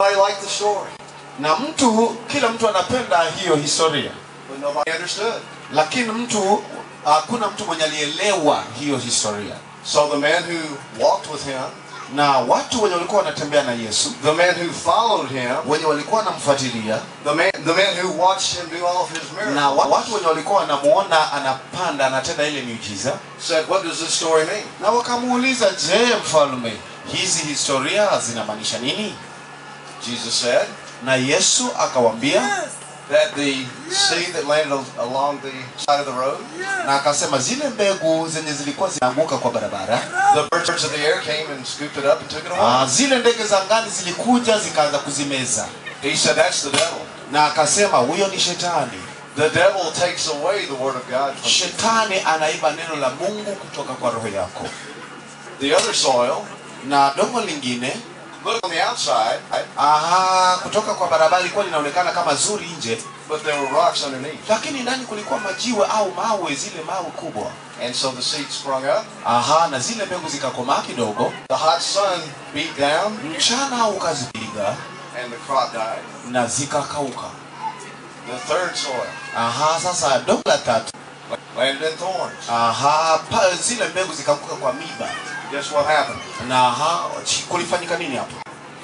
I like the story. Na kila mtu anapenda hiyo historia. But nobody understood. Lakini hakuna mtu mwenye alielewa hiyo historia. So the man who walked with him, na watu wenye walikuwa wanatembea na Yesu, the man who followed him, wenye walikuwa wanamfuatilia, the man who watched him do all of his miracles, na watu wenye walikuwa wanamuona anapanda anatenda ile miujiza, said, what does this story mean? Na wakamuuliza, je, mfalme, hizi historia zinamaanisha nini? Jesus said, na Yesu akawaambia, that the seed that landed along the side of the road, na akasema zile mbegu zenye zilikuwa zinaanguka kwa barabara, the birds of the air came and scooped it up and took it away. Zile ndege za angani zilikuja zikaanza kuzimeza. He said, that's the devil. Na akasema huyo ni shetani. The devil takes away the word of God from you. Shetani anaiba neno la Mungu kutoka kwa roho yako. The other soil, na dongo lingine, look on the outside, kutoka kwa barabara ilikuwa linaonekana kama zuri nje, but there were rocks underneath. Lakini ndani kulikuwa majiwe au mawe, zile mawe kubwa. And so the seed sprung up. Na zile mbegu zikakomaa kidogo. The hot sun beat down. Mchana ukazipiga. And the crop died. Na zikakauka. The third soil. Sasa dongo la tatu landed in thorns. Zile mbegu zikaanguka kwa miba. Guess what happened? Na kulifanyika nini hapo?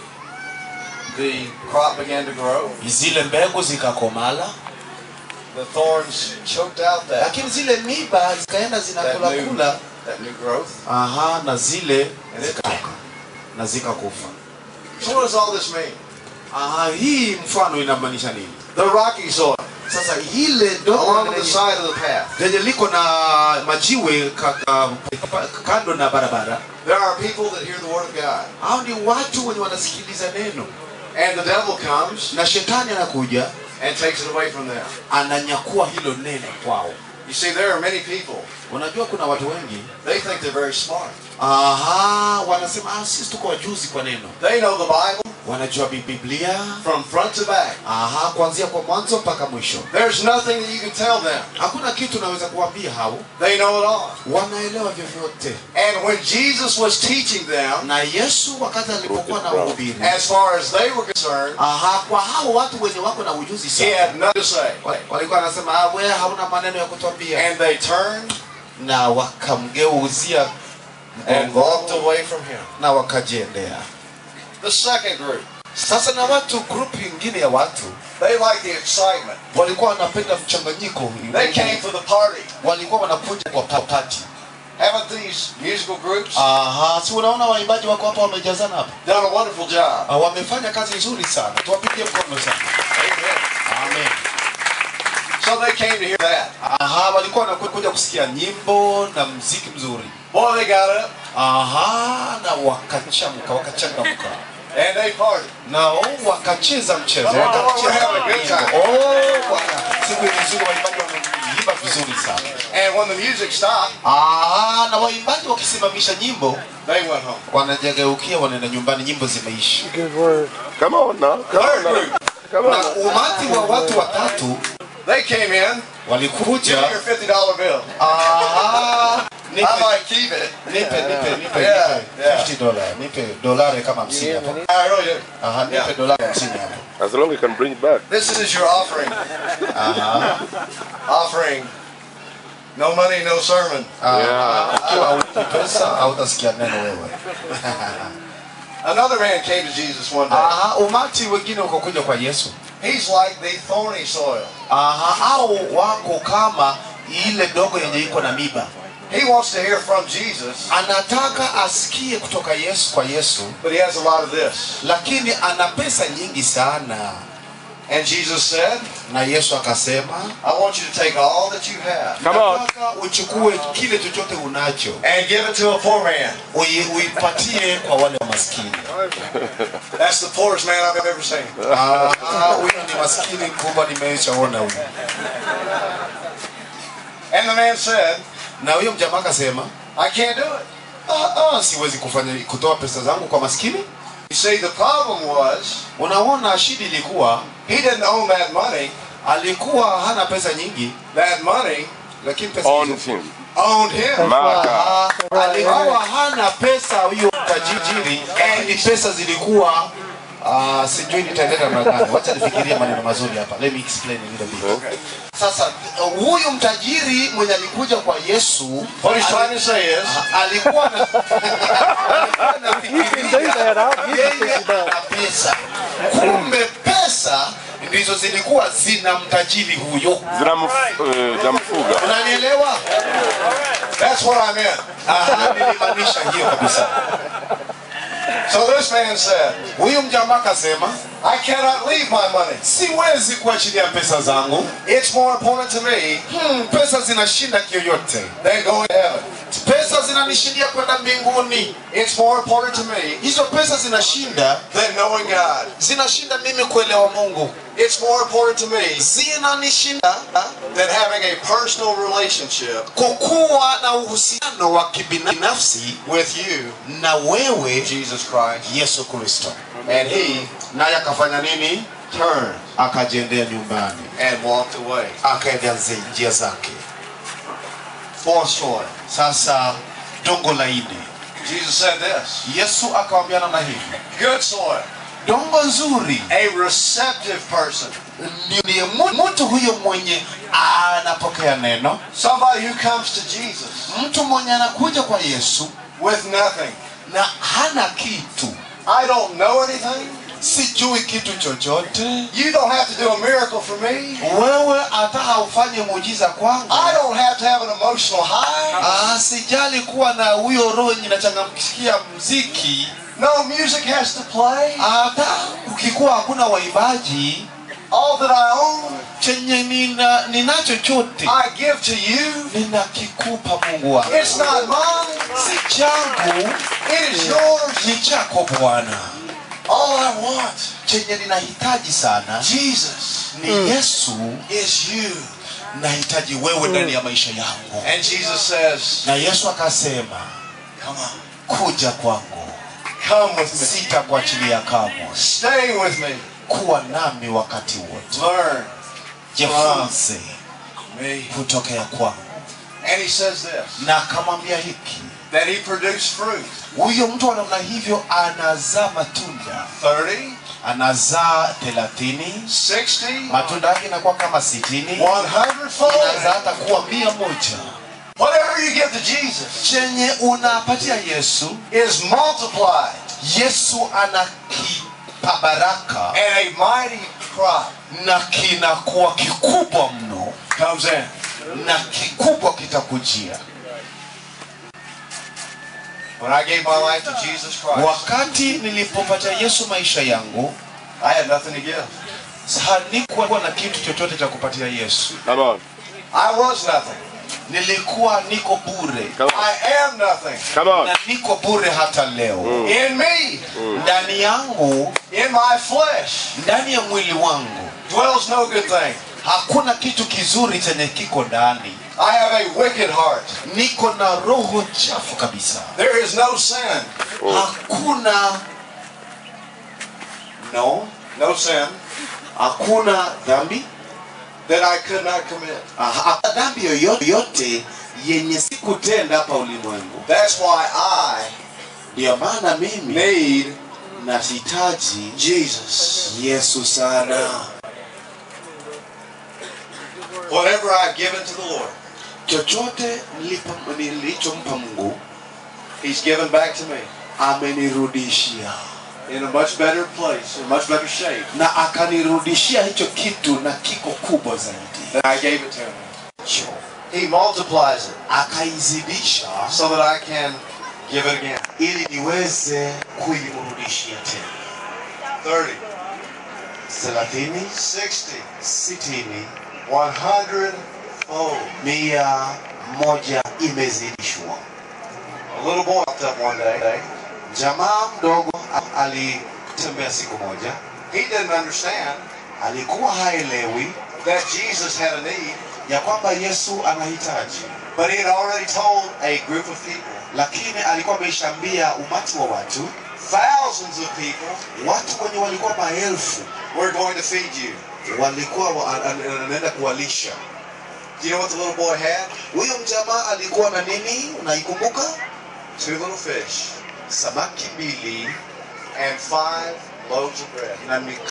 The crop began to grow. Zile mbegu zikakomala. The thorns choked out that. Lakini zile miba zikaenda zinakula that new growth. Na zile zikauka na zikakufa. So what does all this mean? Hii mfano inamaanisha nini? The rocky soil. Sasa ile along the side of the path. Lenye liko na majiwe kando na barabara. There are people that hear the word of God. Hao ni watu wenye wanasikiliza neno. And the devil comes. Na shetani anakuja and takes it away from them. Ananyakua hilo neno kwao. You see, there are many people. Unajua kuna watu wengi. They think they're very smart. Wanasema sisi tuko wajuzi kwa neno. They know the Bible. Wanajua Biblia from front to back. Kuanzia kwa mwanzo mpaka mwisho. There's nothing that you can tell them. Hakuna kitu unaweza kuambia hao. They know it all. Wanaelewa vyovyote. And when Jesus was teaching them, na Yesu wakati alipokuwa na uhubiri, as far as they were concerned, kwa hao watu wenye wako na ujuzi sana, he had nothing to say. Walikuwa wanasema wewe hauna maneno ya kutuambia. And they turned na wakamgeuzia and walked away from him. Na wakajiendea. The second group. Sasa na group nyingine ya watu, they like the excitement. Walikuwa wanapenda mchanganyiko. They came for the party. Walikuwa wanakuja kwa party. Haven't these musical groups? Si unaona waimbaji wako hapa wamejazana hapa. Done a wonderful job. Wamefanya kazi nzuri sana. Tuwapigie mkono sana. Amen. Amen. So they came to hear that. Walikuwa wanakuja kusikia nyimbo na muziki mzuri. Boy, they got up. Na wakachangamka. And they partied. Nao wakacheza mchezo. Siku nzuri waimbaji wameimba vizuri sana. And when the music stopped, na waimbaji wakisimamisha nyimbo, they went home. Wanajageukia wanaenda nyumbani, nyimbo zimeisha. Good word. Come on now. Come on. Na umati wa watu watatu, they came in. Walikuja. Give me your $50 bill. I might keep it. Nipe $50. Nipe dolari kama 50 hapo. I really do. Nipe dolari 50 hapo. As long as you can bring it back. This is your offering. Offering. No money, no sermon. Pesa hautasikia neno wewe. Another man came to Jesus one day. Umati wengine ukakuja kwa Yesu. He's like the thorny soil. Au wako kama ile dogo yenye iko na miba. He wants to hear from Jesus. Anataka asikie kutoka Yesu kwa Yesu. But he has a lot of this. Lakini ana pesa nyingi sana. And Jesus said, na Yesu akasema, I want you to take all that you have. Come on. Nataka uchukue kile chochote unacho. And give it to a poor man. Uipatie kwa wale maskini. That's the poorest man I've ever seen. Huyo ni maskini mkubwa nimeshaona huyo. And the man said, na huyo mjamaa akasema, I can't do it. Siwezi kutoa pesa zangu kwa maskini. You see, the problem was, unaona shida ilikuwa, he didn't own that money. Alikuwa hana pesa nyingi. That money lakini pesa owned him. Alikuwa hana pesa huyo tajiri, and pesa zilikuwa Sijui nitaendelea namna gani. Wacha nifikirie maneno mazuri hapa. Let me explain a little bit. Okay. Sasa huyu mtajiri mwenye alikuja kwa Yesu, What he's trying to say is, alikuwa anafikiria na pesa. Kumbe pesa ndizo zilikuwa zina mtajiri huyo. Zinamfuga. Unanielewa? that's what I meant. Nilimaanisha hiyo kabisa. So this man said, Huyu mjamaa akasema, I cannot leave my money. siwezi kuachilia pesa zangu. It's more important to me Pesa zinashinda kiyoyote. than going to heaven. Pesa zinanishindia kwenda mbinguni. It's more important to me Hizo pesa zinashinda, than knowing God. zinashinda mimi kuelewa Mungu. It's more important to me Zinanishinda than having a personal relationship kukuwa na uhusiano wa kibinafsi with you, na wewe Jesus Christ. Yesu Kristo. And he Naye akafanya nini? turned Akajiendea nyumbani, and walked away. akaenda njia zake. Fourth story. Sasa dongo la nne, Jesus said this. Yesu akamwambia namna hivi, Good soil. dongo nzuri A receptive person. ndiye mtu huyo mwenye anapokea neno, Somebody who comes to Jesus mtu mwenye anakuja kwa Yesu with nothing. na hana kitu. I don't know anything. Sijui kitu chochote. You don't have to do a miracle for me. Wewe hata haufanye muujiza kwangu. I don't have to have an emotional high. Sijali kuwa na huyo roho inachangamkia muziki. No music has to play. Hata ukikuwa hakuna waimbaji, All that I own, chenye ninacho chote I give to you. ninakikupa Mungu wangu. It's not mine. Si changu, It is yours. ni chako Bwana. All I want, Chenye ninahitaji sana Jesus, ni Yesu. is you. Nahitaji wewe ndani ya maisha yangu. And Jesus says, Na Yesu akasema, come on, kuja kwangu, come with me. sitakuachilia kamwe. Stay with me. Kuwa nami wakati wote. Learn Jifunze me. kutokea kwangu. And he says this, Na akamwambia hiki, that he produced fruit. huyo mtu wa namna hivyo anazaa matunda. 30, Anazaa 30, 60, matunda yake inakuwa kama 60, 100-fold. inazaa hata kuwa 100. Whatever you give to Jesus Chenye unapatia Yesu, is multiplied Yesu anakipa baraka and a mighty crop na kinakuwa kikubwa mno, comes in. na kikubwa kitakujia. When I gave my life to Jesus Christ, Wakati nilipopatia Yesu maisha yangu, I had nothing to give. nikuwa na kitu chochote cha kupatia Yesu. Come on. I was nothing. Nilikuwa niko bure. Come on. I am nothing. Come on. Na niko bure hata leo. In me, Ndani yangu, in my flesh, ndani ya mwili wangu, dwells no good thing. hakuna kitu kizuri chenye kiko ndani. I have a wicked heart. Niko na roho chafu kabisa. There is no sin. Hakuna hakuna dhambi, that I could not commit. hakuna dhambi yoyote yenye sikutenda hapa ulimwengu. That's why I Ndio maana mimi need nahitaji Jesus. Yesu sana. Whatever I've given to the Lord, Chochote nilichompa Mungu, He's given back to me amenirudishia, in a much better place, in a much better shape na akanirudishia hicho kitu na kiko kubwa zaidi. than I gave it to Him. He multiplies it Akaizidisha so that I can give it again. ili niweze kuimrudishia tena. 30, 30, 60, 60, 100 fold. 100 imezidishwa. A little boy popped up one day. Jamaa mdogo alitembea siku moja, He didn't understand alikuwa haelewi that Jesus had a need, ya kwamba Yesu anahitaji, but he had already told a group of people, lakini alikuwa ameshaambia umati wa watu, thousands of people, watu wenye walikuwa maelfu, we're going to feed you. walikuwa anaenda kuwalisha. Do you know what the little boy had? Huyo mjamaa alikuwa na nini? Unaikumbuka? 2 little fish Samaki 2 and 5 loaves of bread. na